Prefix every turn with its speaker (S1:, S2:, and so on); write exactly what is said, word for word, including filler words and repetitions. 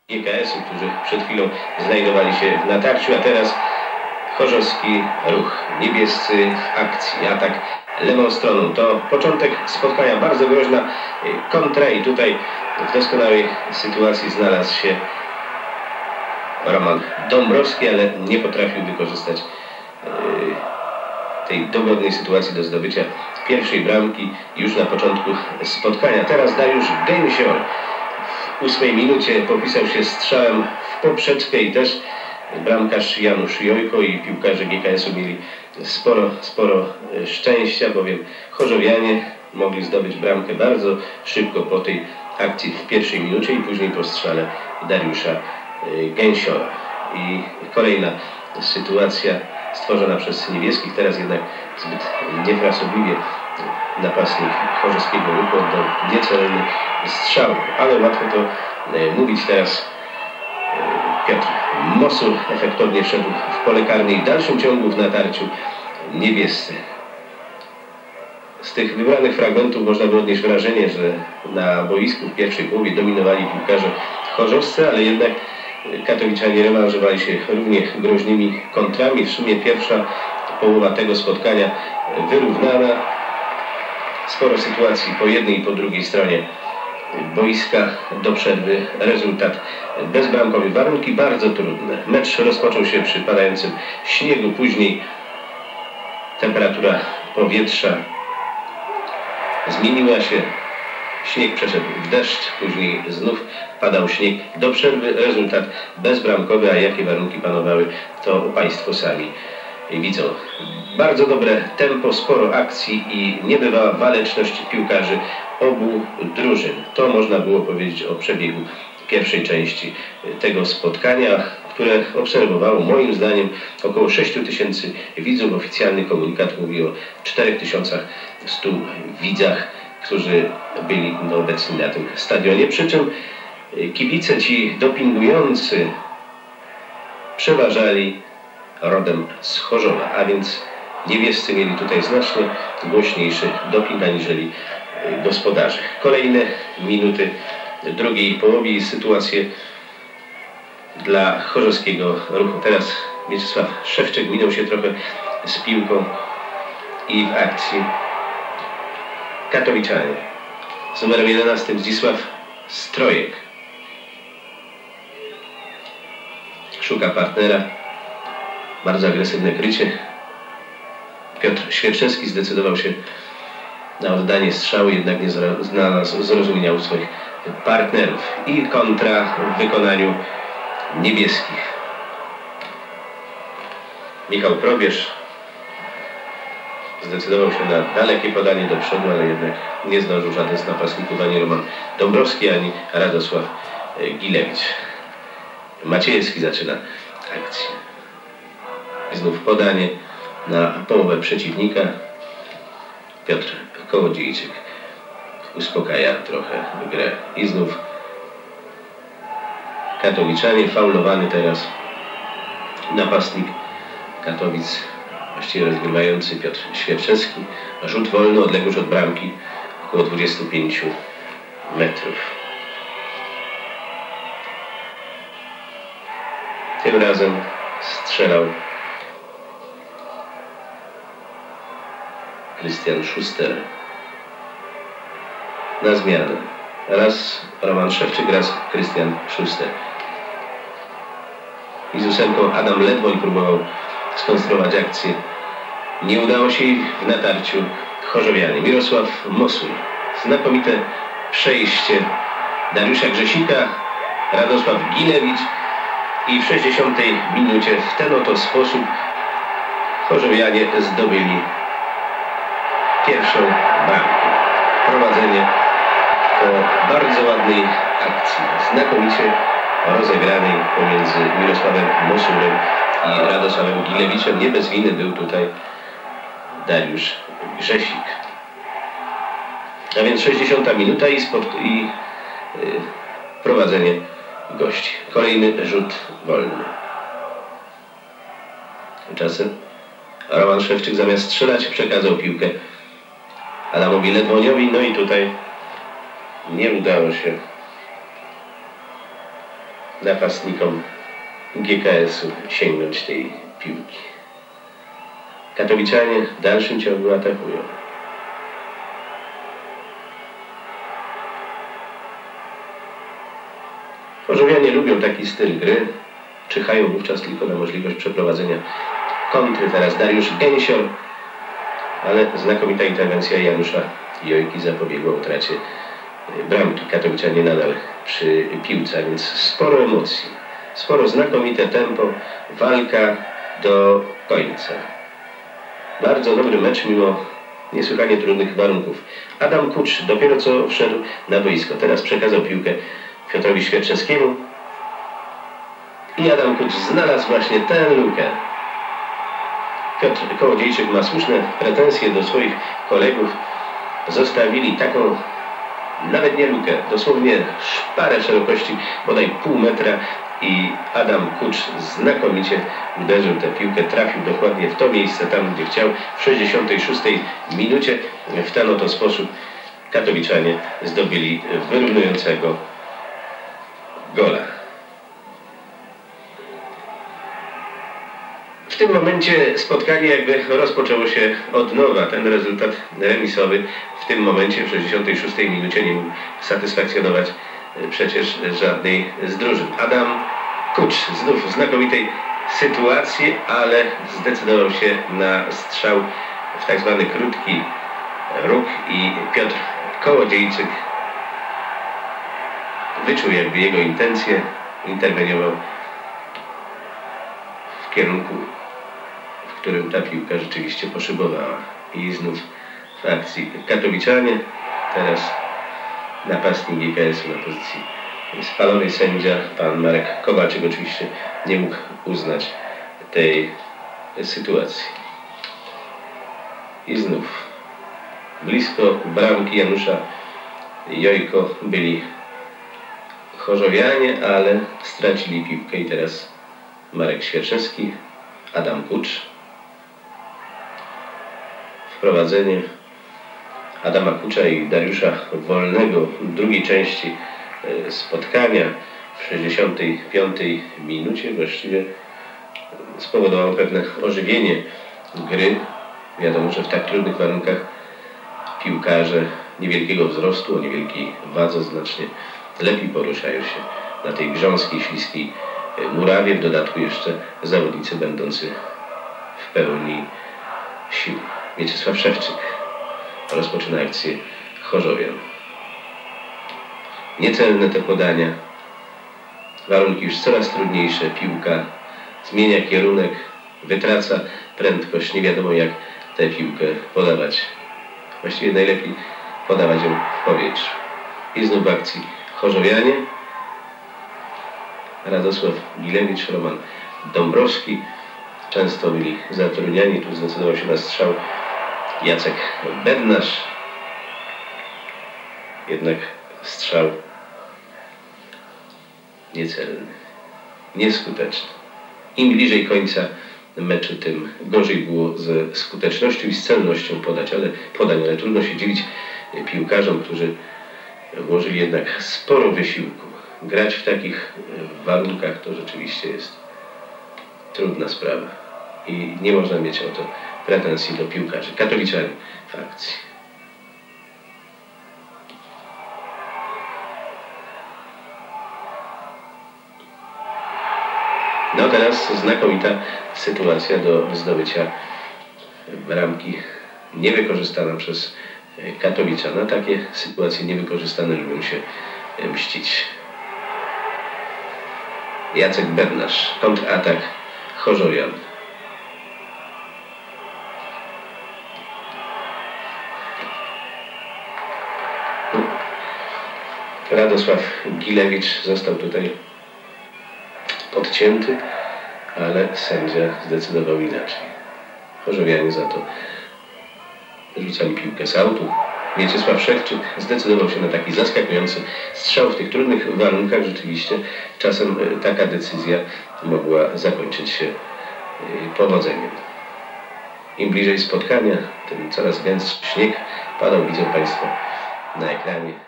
S1: G K S-u, którzy przed chwilą znajdowali się w natarciu, a teraz chorzowski ruch. Niebiescy w akcji, atak lewą stroną. To początek spotkania, bardzo groźna kontra i tutaj w doskonałej sytuacji znalazł się Roman Dąbrowski, ale nie potrafił wykorzystać tej dogodnej sytuacji do zdobycia pierwszej bramki już na początku spotkania. Teraz Dariusz Gęsior w ósmej minucie popisał się strzałem w poprzeczkę i też bramkarz Janusz Jojko i piłkarze G K S-u mieli sporo, sporo szczęścia, bowiem chorzowianie mogli zdobyć bramkę bardzo szybko po tej akcji w pierwszej minucie i później po strzale Dariusza Gęsiora. I kolejna sytuacja stworzona przez niebieskich, teraz jednak zbyt niefrasobliwie napastnik chorzowskiego ruchu oddał niecelny strzał, ale łatwo to mówić teraz. Piotr Mosul efektownie wszedł w pole karne i w dalszym ciągu w natarciu niebiescy. Z tych wybranych fragmentów można by odnieść wrażenie, że na boisku w pierwszej połowie dominowali piłkarze chorzowscy, ale jednak katowiczanie rewanżowali się równie groźnymi kontrami. W sumie pierwsza połowa tego spotkania wyrównana. Sporo sytuacji po jednej i po drugiej stronie boiska do przerwy. Rezultat bezbramkowy. Warunki bardzo trudne. Mecz rozpoczął się przy padającym śniegu. Później temperatura powietrza zmieniła się. Śnieg przeszedł w deszcz, później znów padał śnieg. Do przerwy rezultat bezbramkowy, a jakie warunki panowały, to Państwo sami widzą. Bardzo dobre tempo, sporo akcji i niebywała waleczność piłkarzy obu drużyn. To można było powiedzieć o przebiegu pierwszej części tego spotkania, które obserwowało moim zdaniem około sześciu tysięcy widzów. Oficjalny komunikat mówi o czterech tysiącach stu widzach, którzy byli obecni na tym stadionie. Przy czym kibice ci dopingujący przeważali rodem z Chorzowa, a więc niebiescy mieli tutaj znacznie głośniejszy doping aniżeli gospodarze. Kolejne minuty drugiej połowy i sytuacje dla chorzowskiego ruchu. Teraz Mieczysław Szewczyk minął się trochę z piłką i w akcji katowiczanie. Z numerem jedenastym Zdzisław Strojek. Szuka partnera. Bardzo agresywne krycie. Piotr Świerczewski zdecydował się na oddanie strzału, jednak nie znalazł zrozumienia u swoich partnerów. I kontra w wykonaniu niebieskich. Michał Probierz zdecydował się na dalekie podanie do przodu, ale jednak nie zdążył żaden z napastników, ani Roman Dąbrowski, ani Radosław Gilewicz. Maciejewski zaczyna akcję. Znów podanie na połowę przeciwnika. Piotr Kołodziejczyk uspokaja trochę grę. I znów katowiczanie, faulowany teraz napastnik Katowic, właściwie rozgrywający Piotr Świerczewski. Rzut wolny, odległość od bramki około dwudziestu pięciu metrów. Tym razem strzelał Krystian Szuster. Na zmianę. Raz Roman Szewczyk, raz Krystian Szuster. I z ósemką Adam Ledwoń próbował skonstruować akcję. Nie udało się jej w natarciu chorzowianie. Mirosław Mosul. Znakomite przejście Dariusza Grzesika, Radosław Gilewicz i w sześćdziesiątej minucie w ten oto sposób chorzowianie zdobyli pierwszą bramkę. Prowadzenie po bardzo ładnej akcji, znakomicie rozegranej pomiędzy Mirosławem Mosulem i Radosławem Gilewiczem. Nie bez winy był tutaj Dariusz Grzesik. A więc sześćdziesiąta minuta i, spod, i yy, prowadzenie gości. Kolejny rzut wolny. Tymczasem Roman Szewczyk zamiast strzelać przekazał piłkę Adamowi Ledwoniowi. No i tutaj nie udało się napastnikom G K S-u sięgnąć tej piłki. Katowiczanie w dalszym ciągu atakują. Chorzowianie lubią taki styl gry. Czyhają wówczas tylko na możliwość przeprowadzenia kontry. Teraz Dariusz Gęsior, ale znakomita interwencja Janusza Jojki zapobiegła utracie bramki. Katowiczanie nadal przy piłce, a więc sporo emocji, sporo znakomite tempo, walka do końca. Bardzo dobry mecz mimo niesłychanie trudnych warunków. Adam Kucz dopiero co wszedł na boisko. Teraz przekazał piłkę Piotrowi Świerczewskiemu i Adam Kucz znalazł właśnie tę lukę. Piotr Kołodziejczyk ma słuszne pretensje do swoich kolegów. Zostawili taką nawet nie lukę, dosłownie szparę szerokości, bodaj pół metra, i Adam Kucz znakomicie uderzył tę piłkę, trafił dokładnie w to miejsce, tam gdzie chciał, w sześćdziesiątej szóstej minucie. W ten oto sposób katowiczanie zdobyli wyrównującego gola. W tym momencie spotkanie jakby rozpoczęło się od nowa. Ten rezultat remisowy w tym momencie, w sześćdziesiątej szóstej minucie, nie mógł satysfakcjonować przecież żadnej z drużyn. Adam Kucz znów w znakomitej sytuacji, ale zdecydował się na strzał w tak zwany krótki róg i Piotr Kołodziejczyk wyczuł jakby jego intencje, interweniował w kierunku, w którym ta piłka rzeczywiście poszybowała. I znów w akcji katowiczanie, teraz napastnik G K S-u na pozycji spalonej. Sędzia, pan Marek Kowalczyk, oczywiście nie mógł uznać tej sytuacji. I znów blisko bramki Janusza Jojko byli chorzowianie, ale stracili piłkę i teraz Marek Świerczewski, Adam Kucz. Wprowadzenie Adama Kucza i Dariusza Wolnego w drugiej części spotkania w sześćdziesiątej piątej minucie właściwie spowodowało pewne ożywienie gry. Wiadomo, że w tak trudnych warunkach piłkarze niewielkiego wzrostu, o niewielkiej wadze znacznie lepiej poruszają się na tej grząskiej, śliskiej murawie. W dodatku jeszcze zawodnicy będący w pełni sił. Mieczysław Szewczyk rozpoczyna akcję Chorzowian. Niecelne te podania. Warunki już coraz trudniejsze. Piłka zmienia kierunek, wytraca prędkość. Nie wiadomo, jak tę piłkę podawać. Właściwie najlepiej podawać ją w powietrzu. I znów w akcji Chorzowianie. Radosław Gilewicz, Roman Dąbrowski często byli zatrudniani. Tu zdecydował się na strzał Jacek Bednarz. Jednak strzał niecelny, nieskuteczny. Im bliżej końca meczu, tym gorzej było ze skutecznością i z celnością podać, ale podań, ale trudno się dziwić piłkarzom, którzy włożyli jednak sporo wysiłku. Grać w takich warunkach to rzeczywiście jest trudna sprawa i nie można mieć o to pretensji do piłkarzy. Katowiczanie w akcji. No teraz znakomita sytuacja do zdobycia bramki niewykorzystana przez Katowicza. Na takie sytuacje niewykorzystane lubią się mścić. Jacek Bednarz, kontratak Chorzowian. Radosław Gilewicz został tutaj podcięty, ale sędzia zdecydował inaczej. Chorzowianie za to rzucali piłkę z autu. Mieczysław Szewczyk zdecydował się na taki zaskakujący strzał w tych trudnych warunkach. Rzeczywiście czasem taka decyzja mogła zakończyć się powodzeniem. Im bliżej spotkania, tym coraz gęstszy śnieg padał, widzą Państwo na ekranie.